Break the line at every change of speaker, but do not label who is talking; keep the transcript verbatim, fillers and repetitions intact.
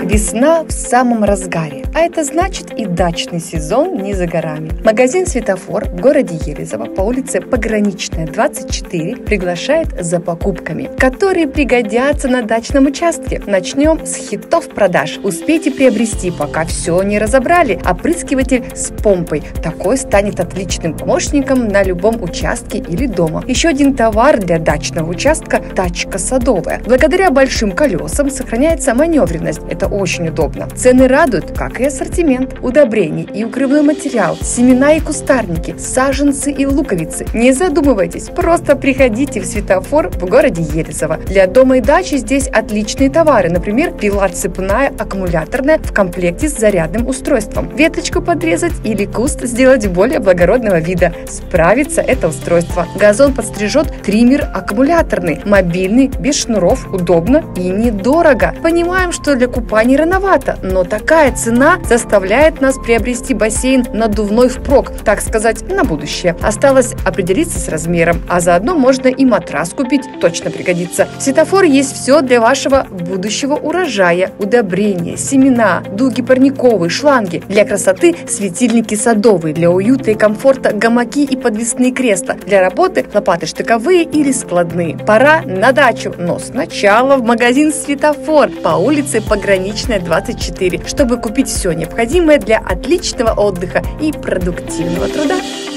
Весна в самом разгаре, а это значит и дачный сезон не за горами. Магазин «Светофор» в городе Елизово по улице Пограничная, двадцать четыре приглашает за покупками, которые пригодятся на дачном участке. Начнем с хитов продаж. Успейте приобрести, пока все не разобрали. Опрыскиватель с помпой. Такой станет отличным помощником на любом участке или дома. Еще один товар для дачного участка – тачка садовая. Благодаря большим колесам сохраняется маневренность. Это очень удобно. Цены радуют, как и ассортимент. Удобрений и укрывной материал, семена и кустарники, саженцы и луковицы. Не задумывайтесь, просто приходите в «Светофор» в городе Елизово. Для дома и дачи здесь отличные товары. Например, пила цепная, аккумуляторная в комплекте с зарядным устройством. Веточку подрезать или куст сделать более благородного вида. Справится это устройство. Газон подстрижет триммер аккумуляторный, мобильный, без шнуров, удобно и недорого. Понимаем, что для купания рановато, но такая цена заставляет нас приобрести бассейн надувной впрок, так сказать, на будущее. Осталось определиться с размером, а заодно можно и матрас купить, точно пригодится. В «Светофор» есть все для вашего будущего урожая: удобрения, семена, дуги парниковые, шланги. Для красоты светильники садовые, для уюта и комфорта гамаки и подвесные кресла, для работы лопаты штыковые или складные. Пора на дачу, но сначала в магазин «Светофор» по улице Пограничная, двадцать четыре, чтобы купить все необходимое для отличного отдыха и продуктивного труда.